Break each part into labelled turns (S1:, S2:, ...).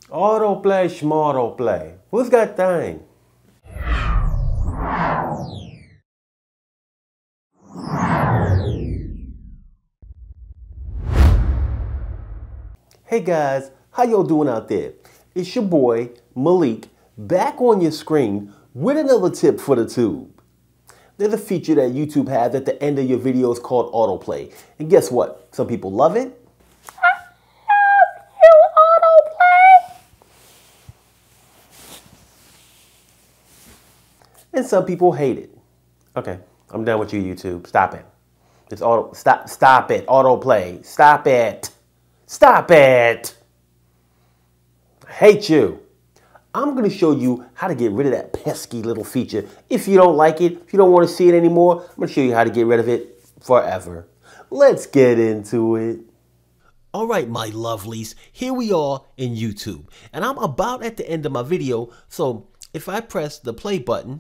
S1: Autoplay, schmautoplay. Who's got thing? Hey guys, how y'all doing out there? It's your boy, Maliek, back on your screen with another tip for the tube. There's a feature that YouTube has at the end of your videos called autoplay. And guess what? Some people love it. And some people hate it. Okay, I'm done with you, YouTube. Stop it. Stop it. Autoplay. Stop it. Stop it. I hate you. I'm going to show you how to get rid of that pesky little feature. If you don't like it, if you don't want to see it anymore, I'm going to show you how to get rid of it forever. Let's get into it. All right, my lovelies, here we are in YouTube. And I'm about at the end of my video, so if I press the play button,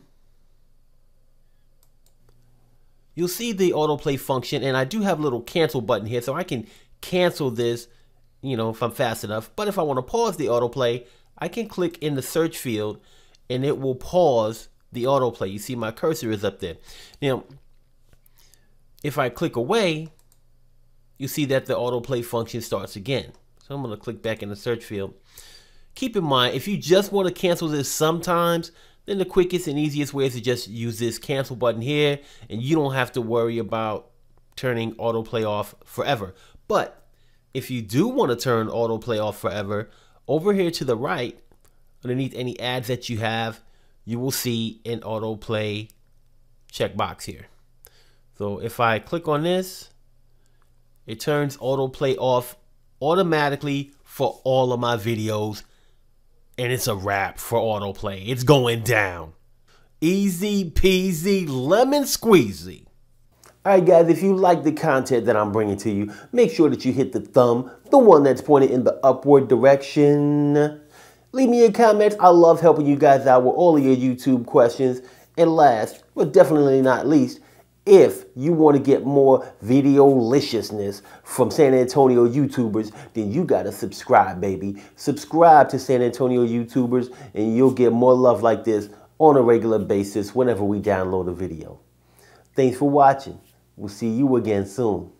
S1: you'll see the autoplay function, and I do have a little cancel button here, so I can cancel this, if I'm fast enough. But if I want to pause the autoplay, I can click in the search field, and it will pause the autoplay. You see my cursor is up there. Now, if I click away, you see that the autoplay function starts again. So I'm going to click back in the search field. Keep in mind, if you just want to cancel this sometimes, then the quickest and easiest way is to just use this cancel button here, and you don't have to worry about turning autoplay off forever. But if you do want to turn autoplay off forever, over here to the right, underneath any ads that you have, you will see an autoplay checkbox here. So if I click on this, it turns autoplay off automatically for all of my videos. And it's a wrap for autoplay. It's going down. Easy peasy lemon squeezy. Alright guys, if you like the content that I'm bringing to you, make sure that you hit the thumb, the one that's pointed in the upward direction. Leave me your comments. I love helping you guys out with all of your YouTube questions. And last, but definitely not least, if you want to get more video-liciousness from San Antonio YouTubers, then you got to subscribe, baby. Subscribe to San Antonio YouTubers, and you'll get more love like this on a regular basis whenever we download a video. Thanks for watching. We'll see you again soon.